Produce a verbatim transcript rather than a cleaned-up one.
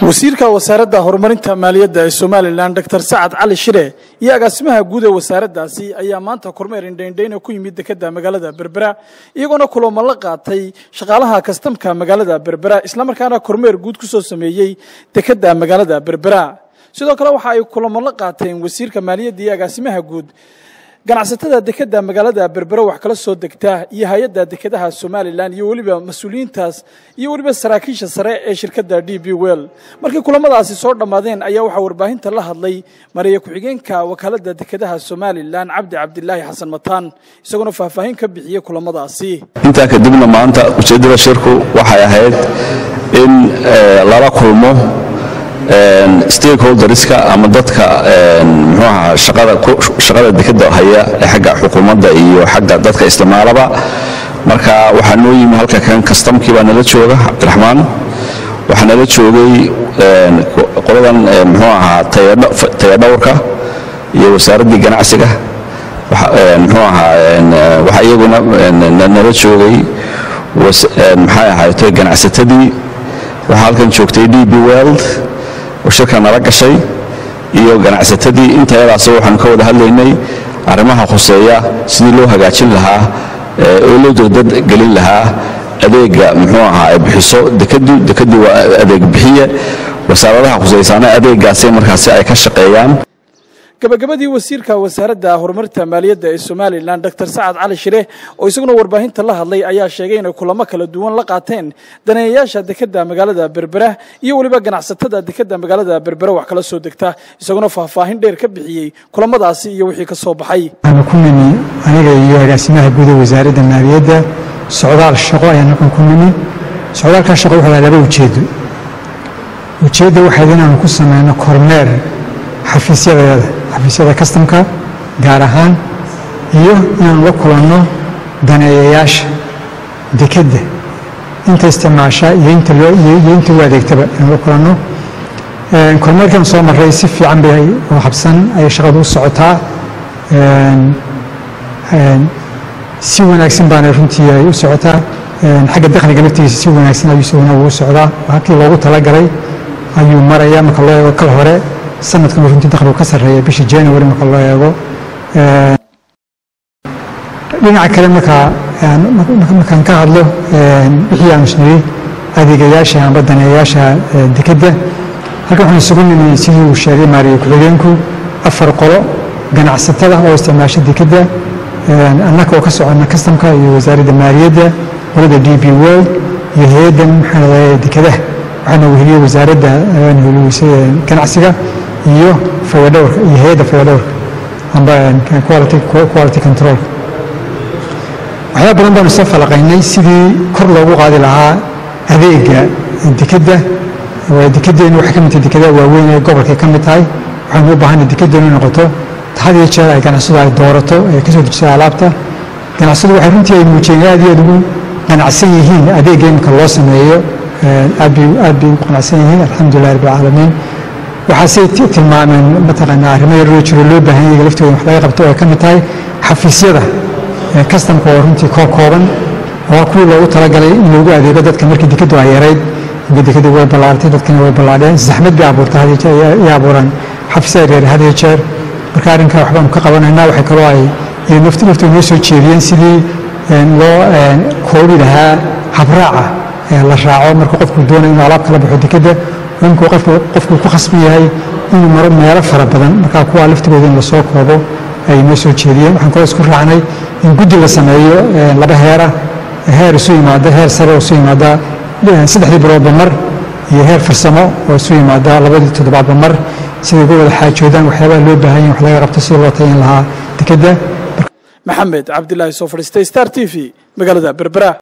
wasiirka wasaaradda horumarinta maaliyadda ee Soomaaliland Doctor Saad Cali Shire iyo agaasimaha guud ee wasaaraddaasi ayaa maanta kormeer indheendheyn ku yimid dekedda magaalada Berbera iyagoo kulamo la qaatay shaqaalaha kastamka magaalada Berbera isla markaana kormeer guud ku soo sameeyay dekedda magaalada Berbera sidoo kale waxa ay kulamo la qaateen wasiirka maaliyadda iyo agaasimaha guud ganacsatada dekedda magaalada Berbera wax kala soo degta iyo hay'adda dekedaha Soomaaliland iyo waliba mas'uuliyiintaas iyo waliba saraakiisha sare ee shirkadda D B Well markii kulamadaasi soo dhamaadeen ayaa waxa warbaahinta la hadlay Mariya ku-xigeenka wakaaladda dekedaha Soomaaliland Cabdi Cabdilaahi Xasan Mataan isagoo faahfaahin ka bixiyay kulamadaasi inta ka dibna maanta ujeedada shirku waxay ahayd in laba kulmo stakeholderska ama dadka muxuu shaqada shaqada dekedda haya xagga xukuumadda iyo xagga dadka isticmaalaba marka waxa noo yimi halka kan customkii baa nala jooga Cabdiraxmaan waxa nala joogay qoladan muxuu ahaa tayadhawrka iyo wasaaradda ganacsiga waxa muxuu ahaa waxa iyaguna nala joogay maxay ahayd ganacsatadii waxa halkan joogtay D B Well وشركة نرجسي iyo ganacsatadii intayadaas waxaan ka wada hadlaynay arrimaha khuseeya sidii loo hagaajin lahaa oo loo dad galin lahaa adeega muxuu ahaa bixiso dekedu dekedu waa adeeg bixiye wasaaradaha khuseeyana adeegaas markaas ay ka shaqeeyaan gabagabadii wasiirka wasaaradda horumarinta maaliyadda ee Soomaaliland Doctor Saad Cali Shire oo isaguna warbaahinta la hadlay ayaa sheegay in kulamo kala duwan la qaateen daneeyaasha dekedda magaalada Berbera iyo waliba ganacsatada dekedda magaalada Berbera wax kala soo degta isaguna faahfaahin dheer ka bixiyay kulamadaasi iyo wixii ka soo baxay aan ku nimi aniga iyo agaasimaha guud ee wasaaradda maaliyadda socdaal shaqo ayaan ku nimi socdaalka shaqo waxa laba ujeedo ujeedo waxa inaan ku sameeyno kormeer xafiisyada xafiisyada customka gaar ahaan iyo inaan la kulanno daneeyayaasha dekedda inta isticmaasha iyo inta loo iyo inta u adeegtaba inaan la kulanno kormeerkan soo maray si fiican bay oo habsan ay shaqadu u socotaa si wanaagsan baan runtii ay u socotaa xagga dakhliga laftiisa si wanaagsan ayuu soo u socdaa halkii loogu talagalay ayuu marayaa marka loo eego kala hore sanadkan runtii dakhligu ka sareeya bishii January marka loo eego dhinaca kale marka markaan ka hadlo wixii aan isnay adeegayaasha ama daneeyaasha dekedda halka waxaan isugu nimay sidii uu sheegay Mariya ku-xigeenku afar qolo ganacsatada oo isticmaasha dekedda annaka oo ka socona customka iyo wasaaradda maaliyadda qolada D B Well iyo hay'adda maxaa dekedaha waxaana weheliye wasaaradda ganacsiga iyo fayadhowrka iyo hay'adda fayadhowrka amba quality quality control waxaa badan baan soo falaqaynay sidii kor loogu qaadi lahaa adeega dekedda waa dekeddeenu waxa ka mid tahay dekedda waaweyn ee gobolka ka mid tahay waxaan u baahanay dekeddeenu noqoto had iyo jeer ay ganacsadu ay doorato ee ka soo dejiso alaabta ganacsadu waxay runtii ay muujiyeen aad iyo aad ugu ganacsan yihiin adeegga imika loo sameeyo aad bay aad bay ugu ganacsan yihiin alxamdulilah rabbil caalamiin waxaasay tilmaameen mataqaanaa arrimo yar oo jiro loo baahan yahay laftooda wax laga qabto oo ka mid tahay xafiisyada customka oo runtii koob kooban oo kuwii loogu talagalay in loogu adeego dadka markii dekeddu ay yarayd dekeddu way ballaartay dadkana way ballaadheen saxmad bay abuurtay had iyo abuuran xafiisyada reer had iyo jeer marka arrinkaa waxbaan ka qabanaynaa waxay kaloo ay iyo nafti naftooda noo soo jeediyeen sidii loo koobi lahaa habraaca la raaco marka qofku doonayo inuu alaab kala baxo dekedda inkuu qofku qofku ku khasban yahay inuu maro meelo fara badan marka kuwa laftigooda in la soo koobo ay noo soo jeediyeen waxaan kaloo isku raacnay in guddi la sameeyo laba heera heer isu yimaada heer sare oo isu yimaada saddexdii biloodba mar iyo heer farsamo oo isu yimaada labadii toddobaadba mar sidii uga wada xaajoodaan waxyaabaha loo baahan yahay wax laga qabto si loo tayin lahaa dekedda Maxamed Cabdilaahi soo fadhiistay Star T V magaalada Berbera.